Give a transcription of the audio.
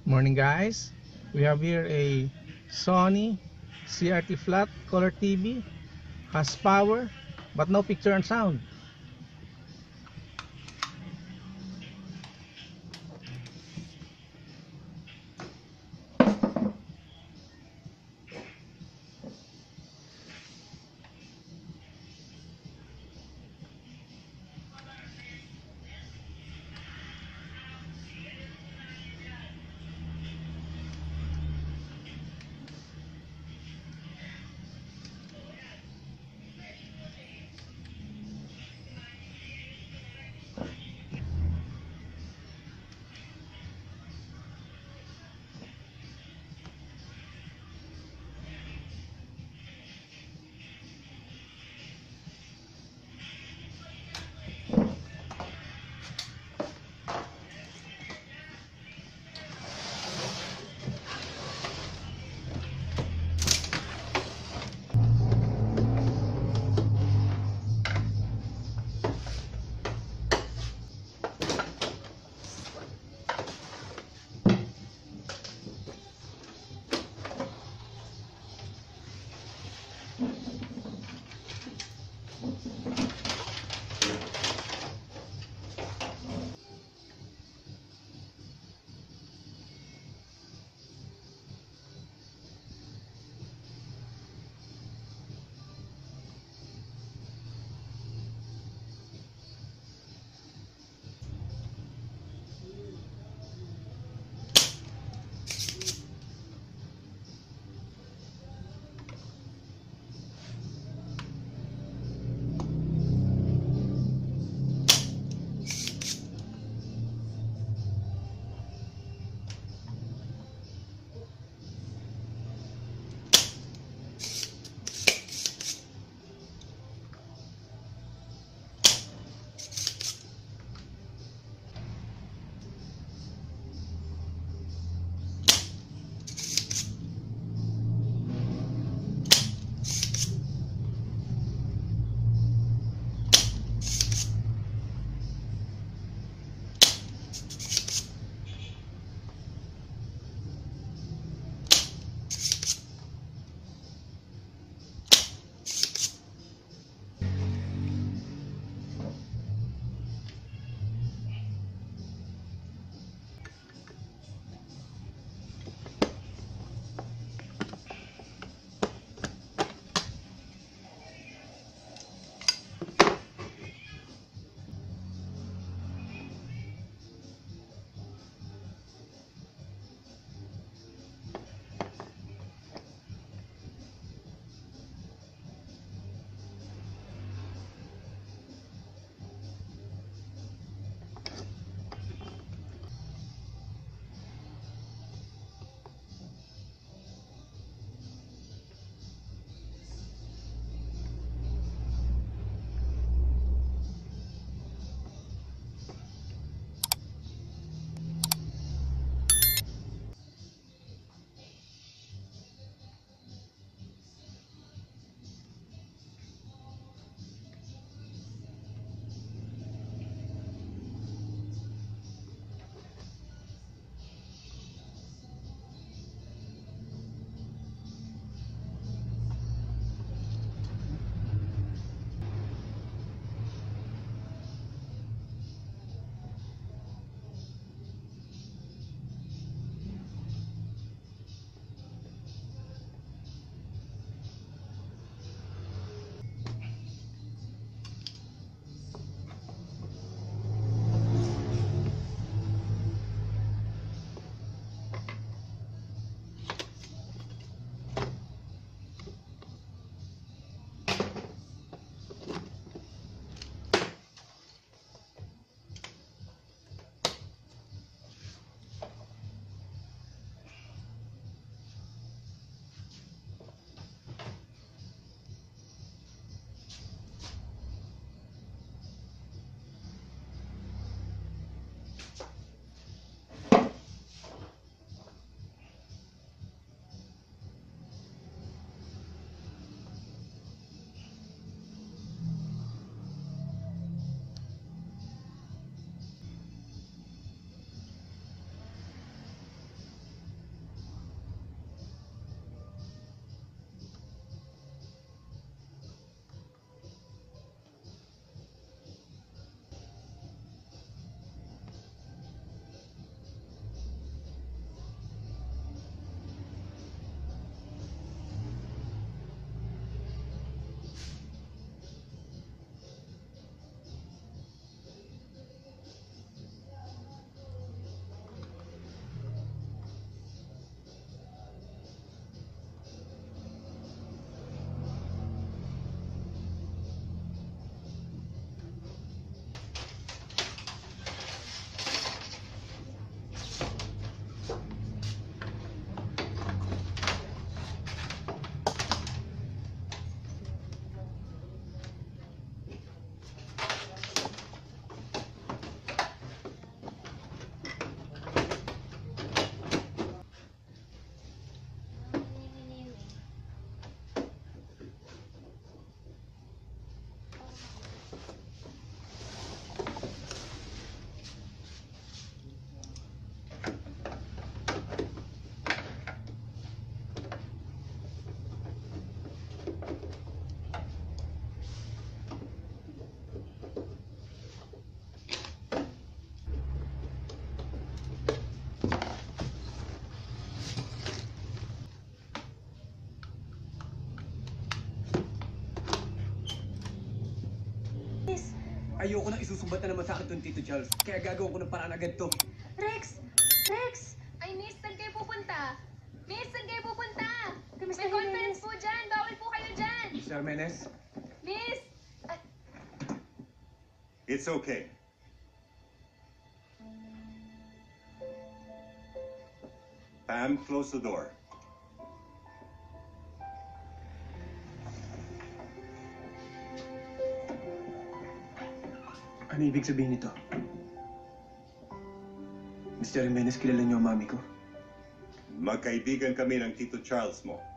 Morning guys, we have here a Sony CRT flat color TV, has power but no picture and sound. Ayoko nang isusumbat na naman sa akin itong Tito Charles. Kaya gagawin ko ng paraan agad to. Rex! Rex! Ay, miss, saan kayo pupunta? Miss, saan kayo pupunta? Kamusta May yun, conference miss? po dyan. Bawal po kayo dyan. Sir Menes? Miss! Ay, It's okay. Pam, close the door. Ano ibig sabihin nito? Mr. Jimenez, kilala niyo ang mami ko? Magkaibigan kami ng Tito Charles mo.